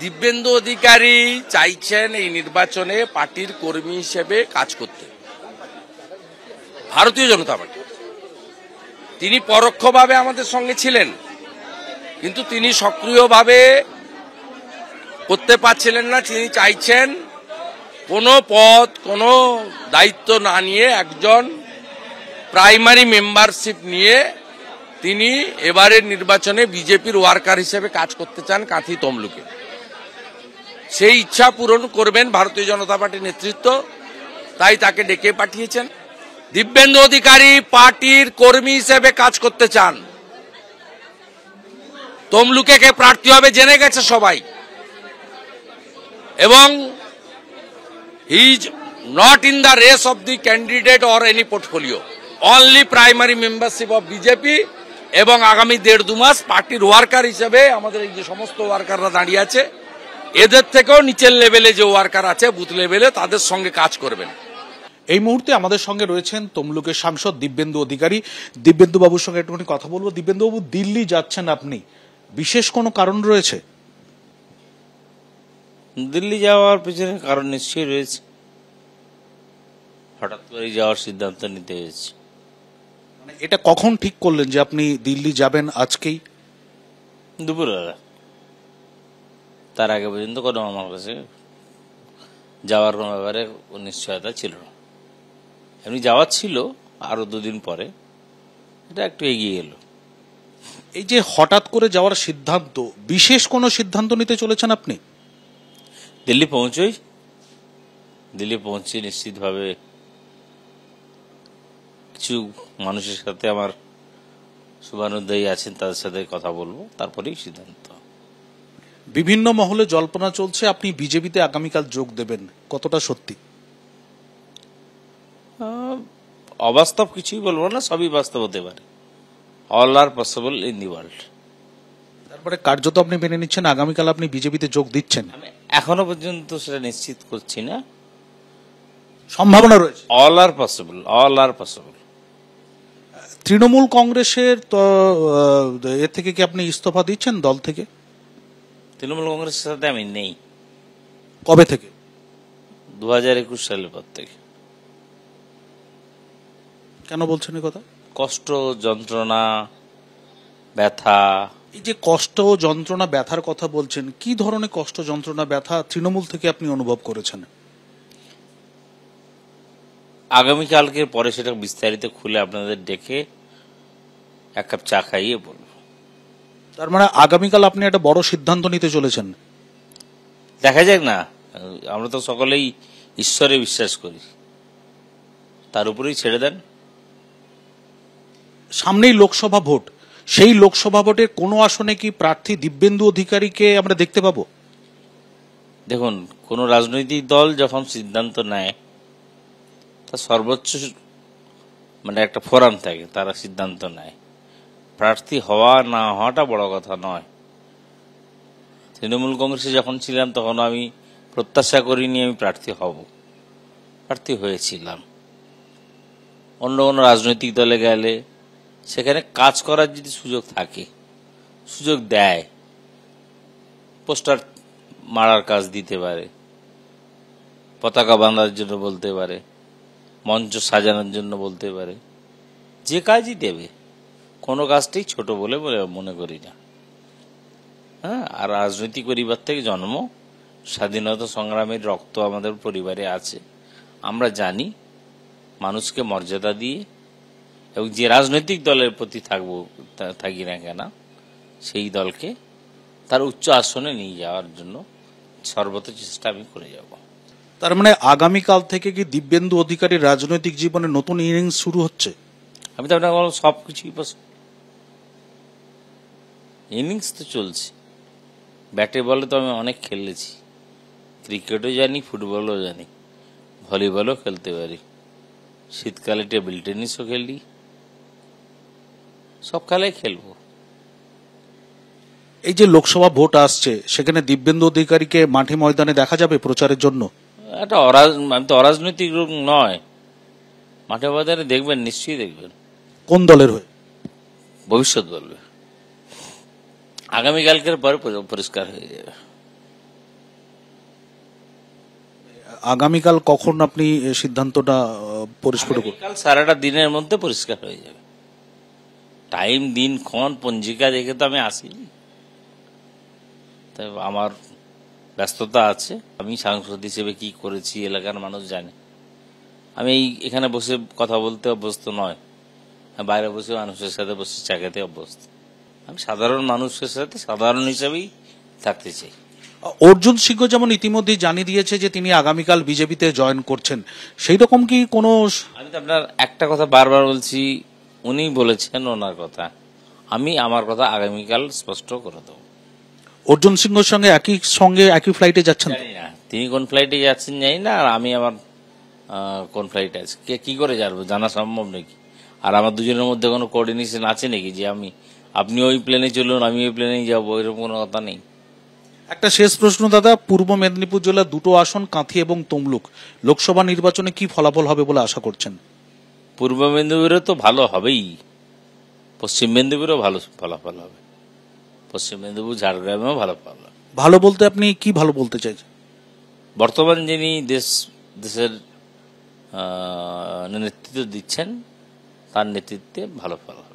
দিব্যেন্দু অধিকারী চাইছেন এই নির্বাচনে পার্টির কর্মী হিসেবে কাজ করতে, ভারতীয় জনতা পার্টি। তিনি পরোক্ষভাবে আমাদের সঙ্গে ছিলেন, কিন্তু তিনি সক্রিয়ভাবে করতে পারছিলেন না। তিনি চাইছেন কোনো পদ, কোনো দায়িত্ব না নিয়ে একজন প্রাইমারি মেম্বারশিপ নিয়ে তিনি এবারের নির্বাচনে বিজেপির ওয়ার্কার হিসেবে কাজ করতে চান কাঁথি তমলুকে। সেই ইচ্ছা পূরণ করবেন ভারতীয় জনতা পার্টির নেতৃত্ব, তাই তাকে ডেকে পাঠিয়েছেন। দিব্যেন্দু অধিকারী পার্টির কর্মী হিসেবে কাজ করতে চান। তমলুকে কে প্রার্থী হবে জেনে গেছে সবাই, এবং he is not in the race of the candidate or any portfolio, only primary membership of BJP. এবং আগামী 1.5-2 মাস পার্টির ওয়ার্কার হিসেবে আমাদের এই যে সমস্ত ওয়ার্কাররা দাঁড়িয়ে আছে, এদের থেকেও নিচের লেভেলে যে ওয়ার্কার আছে বুথ লেভেলে, তাদের সঙ্গে কাজ করবেন। এই মুহূর্তে আমাদের সঙ্গে রয়েছেন তমলুকের সাংসদ দিব্যেন্দু অধিকারী। দিব্যেন্দু বাবুর সঙ্গে একটুখানি কথা বলবো। দিব্যেন্দু বাবু, দিল্লি যাচ্ছেন আপনি, বিশেষ কোনো কারণ রয়েছে? দিল্লি যাওয়ার পিছনে কারণ নিশ্চয়ই রয়েছে, হঠাৎ করে যাওয়ার সিদ্ধান্ত নিতে হয়েছে। এটা কখন ঠিক করলেন যে আপনি দিল্লি যাবেন আজকেই? দুপুরবেলা। তার আগে পর্যন্ত কোনো আমার কাছে যাওয়ার কোনো ব্যাপারে নিশ্চয়তা ছিল না। এমনি যাওয়ার ছিল আরো 2 দিন পরে, এটা একটু এগিয়ে এলো। এই যে হঠাৎ করে যাওয়ার সিদ্ধান্ত, বিশেষ কোনো সিদ্ধান্ত নিতে চলেছেন আপনি? দিল্লি পৌঁছে নিশ্চিতভাবে কিছু মানুষের সাথে আমার শুভানুধ্যায়ী আছেন, তাদের সাথে কথা বলবো, তারপরেই সিদ্ধান্ত। বিভিন্ন মহলে জল্পনা চলছে আপনি বিজেপিতে আগামীকাল যোগ দেবেন, কতটা সত্যি? অবাস্তব কিছুই বলবো না, সবই বাস্তব হতে পারে। All are possible in the world. তারপরে কার্যত আপনি মেনে নিচ্ছেন আগামীকাল আপনি বিজেপিতে যোগ দিচ্ছেন? আমি এখনো পর্যন্ত সেটা নিশ্চিত করছি না, সম্ভাবনা রয়েছে। All are possible. তৃণমূল কংগ্রেসের এর থেকে কি আপনি ইস্তফা দিচ্ছেন দল থেকে? তৃণমূল কংগ্রেসের সাথে আমি নেই। কবে থেকে? 2021 সালের পর থেকে। কেন বলছেন এই কথা? কষ্ট, যন্ত্রণা, ব্যথা। এই যে কষ্ট, যন্ত্রণা, ব্যথার কথা বলছেন, কি ধরনের কষ্ট, যন্ত্রণা, ব্যথা তৃণমূল থেকে আপনি অনুভব করেছেন? আগামীকালকের পরে সেটা বিস্তারিত খুলে আপনাদের ডেকে 1 কাপ চা খাইয়ে বলবো। তার মানে আগামীকাল আপনি একটা বড় সিদ্ধান্ত নিতে চলেছেন? দেখা যাক না, আমরা তো সকলেই ঈশ্বরে বিশ্বাস করি, তার উপরেই ছেড়ে দেন। সামনেই লোকসভা ভোট, সেই লোকসভা ভোটের কোনো আসনে কি প্রার্থী দিব্যেন্দু অধিকারীকে আমরা দেখতে পাবো? দেখুন, কোন রাজনৈতিক দল যখন সিদ্ধান্ত নেয়, তা সর্বোচ্চ একটা ফোরাম থাকে, তারা সিদ্ধান্ত নেয়। প্রার্থী হওয়া না হওয়াটা বড় কথা নয়। তৃণমূল কংগ্রেসে যখন ছিলাম তখন আমি প্রত্যাশা করিনি আমি প্রার্থী হব, প্রার্থী হয়েছিলাম। অন্য কোনো রাজনৈতিক দলে গেলে সেখানে কাজ করার যদি সুযোগ থাকে, সুযোগ দেয়, পোস্টার মারার কাজ দিতে পারে, পতাকা বাঁধার জন্য বলতে পারে, মঞ্চ সাজানোর জন্য বলতে পারে, যে কাজই দেবে, কোনো কাজটাই ছোট বলে মনে করি না। হ্যাঁ, আর রাজনৈতিক পরিবার থেকে জন্ম, স্বাধীনতা সংগ্রামের রক্ত আমাদের পরিবারে আছে। আমরা জানি মানুষকে মর্যাদা দিয়ে, এবং যে রাজনৈতিক দলের প্রতি থাকি না কেন, সেই দলকে তার উচ্চ আসনে নিয়ে যাওয়ার জন্য সর্বত চেষ্টা আমি করে যাব। তার মানে আগামীকাল থেকে কি দিব্যেন্দু অধিকারীর রাজনৈতিক জীবনে নতুন ইনিংস শুরু হচ্ছে? আমি তো আপনাকে বললাম সবকিছুই ইনিংস তো চলছে। ব্যাটে বলে তো আমি অনেক খেলেছি, ক্রিকেটও জানি, ফুটবলও জানি, ভলিবলও খেলতে পারি, শীতকালে টেবিল টেনিসও খেলি, সব খেলাই খেলবো। এই যে লোকসভা ভোট আসছে, সেখানে দিব্যেন্দু অধিকারীকে মাঠে ময়দানে দেখা যাবে প্রচারের জন্য? আমি তো অরাজনৈতিক লোক নয়, মাঠে ময়দানে দেখবেন, নিশ্চয়ই দেখবেন। কোন দলের হয়ে? ভবিষ্যৎ বলবে, আগামীকালকের পরে পরিষ্কার হয়ে যাবে। আগামীকাল কখন আপনি সিদ্ধান্তটা পরিস্ফুট করবেন? কাল সারাটা দিনের মধ্যে পরিষ্কার হয়ে যাবে। টাইম, দিন, ক্ষণ, পঞ্জিকা দেখে তো আমি আসিনি, তাই আমার ব্যস্ততা আছে। আমি সাংসদ হিসেবে কি করেছি এলাকার মানুষ জানে। আমি এখানে বসে কথা বলতে অভ্যস্ত নয়, বাইরে বসে মানুষের সাথে বসে চা খেতে অভ্যস্ত। আমি সাধারণ মানুষের সাথে সাধারণ হিসেবেই থাকতে চাই। অর্জুন সিংহ যেমন ইতিমধ্যেই জানিয়ে দিয়েছে যে তিনি আগামীকাল বিজেপিতে জয়েন করছেন, সেই রকম কি কোনো? আমি তো আপনার একটা কথা বারবার বলছি, উনি বলেছেন ওনার কথা, আমি আমার কথা আগামীকাল স্পষ্ট করে দেবো। অর্জুন সিংহের সঙ্গে একই ফ্লাইটে যাচ্ছেন? জানি না তিনি কোন ফ্লাইটে যাচ্ছেন, জানি না। আর আমি আমার কোন ফ্লাইটে আছি কি করে জানবো? জানা সম্ভব নাকি? আর আমার দুজনের মধ্যে কোনো কোঅর্ডিনেশন আছে নাকি যে আপনি ওই প্লেনে চলুন আমি ওই প্লেনেই যাবো, এরকম কোনো কথা নেই। একটা শেষ প্রশ্ন দাদা, পূর্ব মেদিনীপুর জেলার 2টো আসন কাঁথি এবং তমলুক, লোকসভা নির্বাচনে কি ফলাফল হবে বলে আশা করছেন? পূর্ব মেদিনীপুরে তো ভালো হবেই, পশ্চিম মেদিনীপুরেও ভালো ফলাফল হবে, পশ্চিম মেদিনীপুর ঝাড়গ্রামেও ভালো ফলাফল। ভালো বলতে আপনি কি ভালো বলতে চাইছেন? বর্তমান যিনি দেশের নেতৃত্ব দিচ্ছেন তার নেতৃত্বে ভালো ফল হবে।